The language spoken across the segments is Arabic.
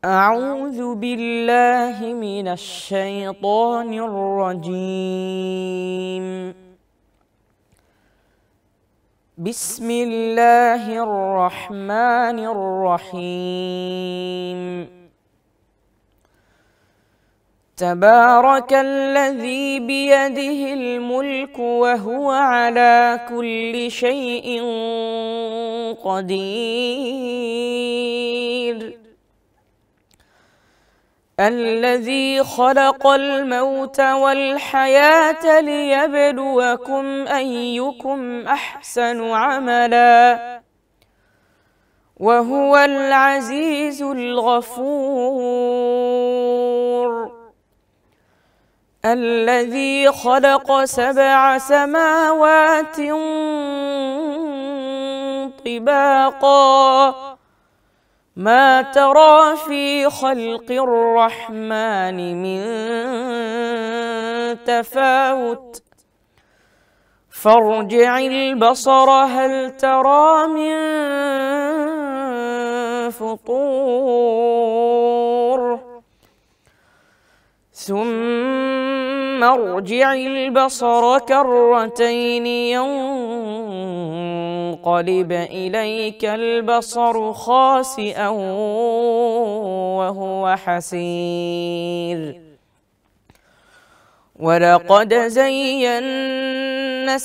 أعوذ بالله من الشيطان الرجيم. بسم الله الرحمن الرحيم. تبارك الذي بيده الملك وهو على كل شيء قدير. الذي خلق الموت والحياة ليبلوكم أيكم أحسن عملا وهو العزيز الغفور. الذي خلق 7 سماوات طباقا ما ترى في خلق الرحمن من تفاوت فارجع البصر هل ترى من فطور ثم ارجع البصر كرتين ينقلب إليك البصر خاسئا وهو حسير. ولقد زينا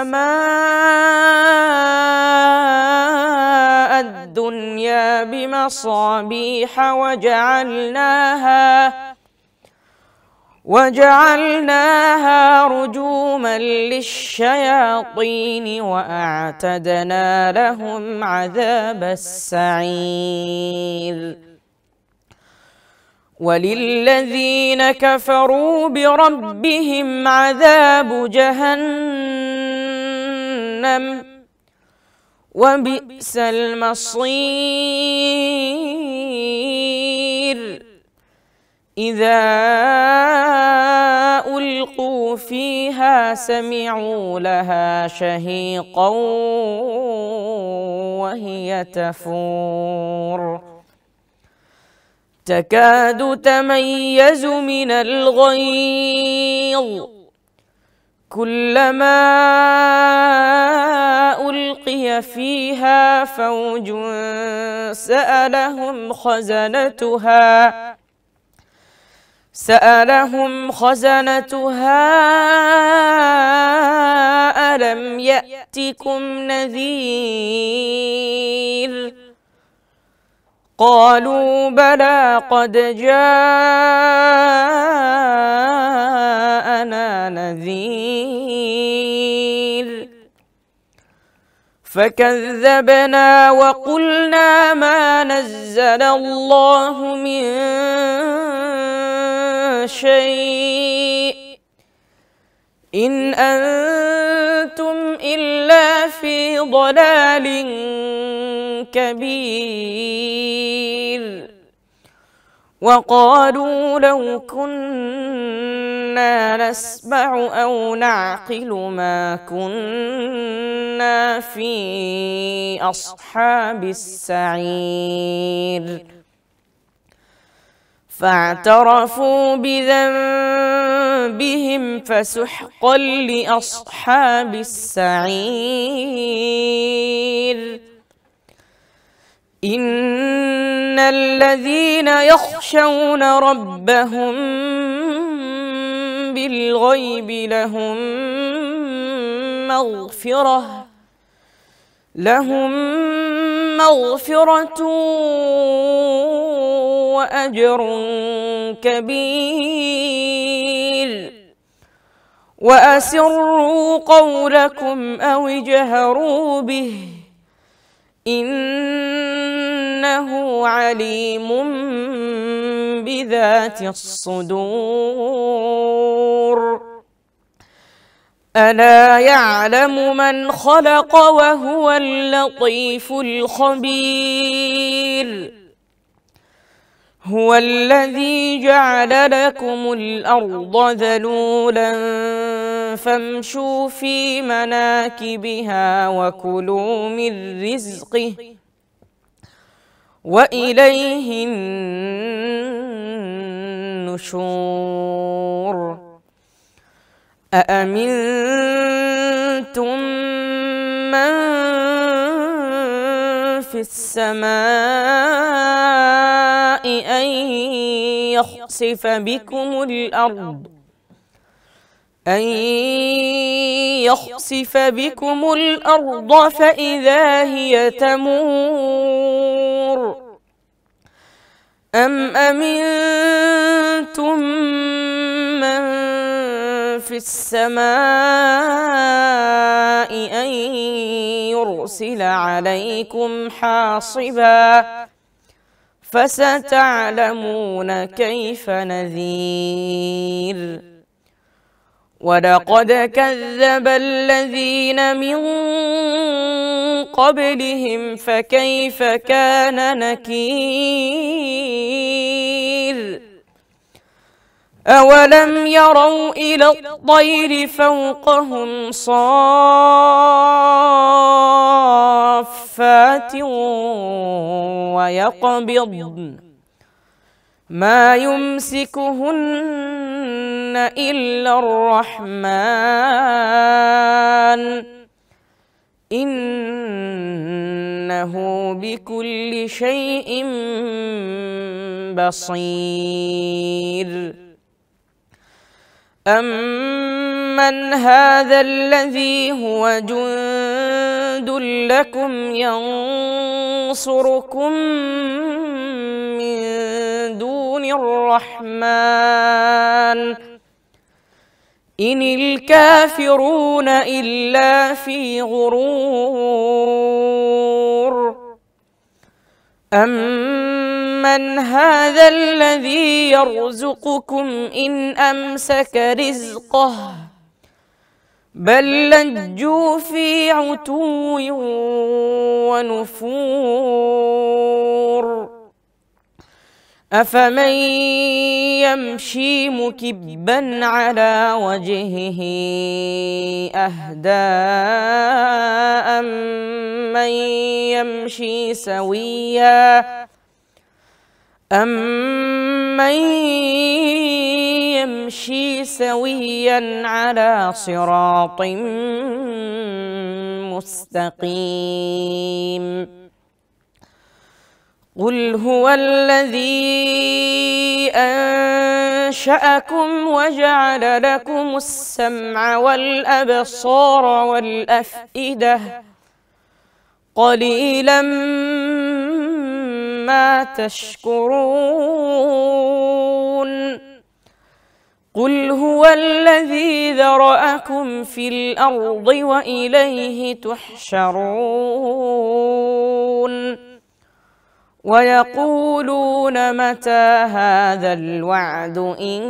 السماء الدنيا بمصابيح وجعلناها رجوما للشياطين وأعتدنا لهم عذاب السعير. وللذين كفروا بربهم عذاب جهنم وبئس المصير. إذا ألقوا فيها سمعوا لها شهيقا وهي تفور تكاد تميز من الغيظ كلما ألقي فيها فوج سألهم خزنتها ألم يأتكم نذير قالوا بلى قد جاءنا نذير فكذبنا وقلنا ما نزل الله من شيء إن أنتم إلا في ضلال كبير. وقالوا لو كنا نسمع أو نعقل ما كنا في أصحاب السعير. فاعترفوا بذنبهم فسحقا لأصحاب السعير. إن الذين يخشون ربهم بالغيب لهم مغفرة وأجر كبير. وأسروا قولكم أو اجهروا به إنه عليم بذات الصدور. ألا يعلم من خلق وهو اللطيف الخبير. هو الذي جعل لكم الأرض ذلولا فامشوا في مناكبها وكلوا من رزقه وإليه النشور. النشور أأمنتم من في السماء أن يخسف بكم الأرض فإذا هي تمور أم أمنتم من في السماء أن يرسل عليكم حاصبا فستعلمون كيف نذير ولقد كذب الذين من قبلهم فكيف كان نكير أولم يروا إلى الطير فوقهم صافات ويقبضن ما يمسكهن إلا الرحمن إنه بكل شيء بصير أمن هذا الذي هو جند لكم ينصركم من دون الرحمن إن الكافرون إلا في غرور أمن هذا الذي يرزقكم إن أمسك رزقه بل لجوا في عتو ونفور أفمن يمشي مكبا على وجهه أهدى أمن يمشي سويا على صراط مستقيم قل هو الذي أنشأكم وجعل لكم السمع والأبصار والأفئدة قليلا ما تشكرون قل هو الذي ذرأكم في الأرض وإليه تحشرون ويقولون متى هذا الوعد إن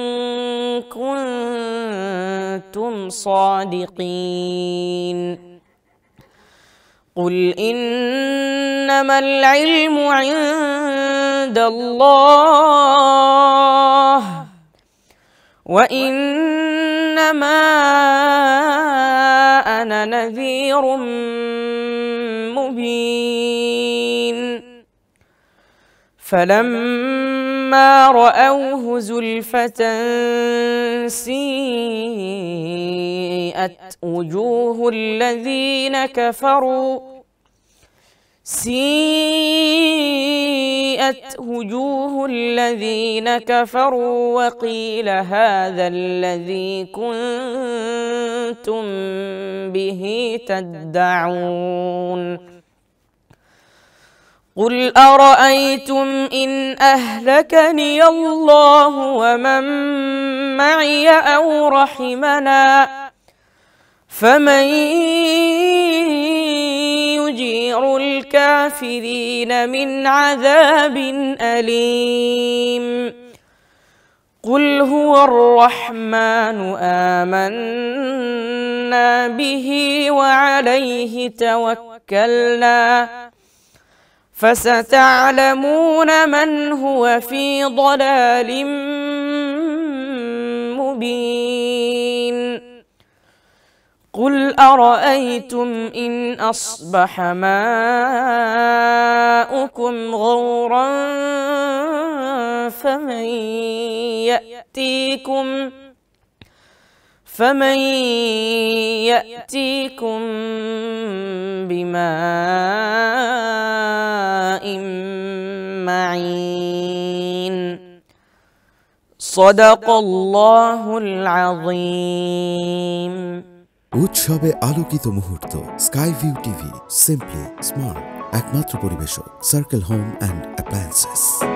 كنتم صادقين قل إنما العلم عند الله وإنما أنا نذير مبين فلما رأوه زلفة سيئت وجوه الذين كفروا وقيل هذا الذي كنتم به تدعون قل أرأيتم إن أهلكني الله ومن معي أو رحمنا فمن يجير الكافرين من عذاب أليم قل هو الرحمن آمنا به وعليه توكلنا فستعلمون من هو في ضلال مبين قل أرأيتم إن أصبح ماؤكم غورا فمن يأتيكم بماء معين صدق الله العظيم উৎসবে আলোকিত মুহূর্ত sky view TV simply smart একমাত্র পরিবেশক সার্কেল হোম অ্যান্ড অ্যাপ্লায়েন্সেস।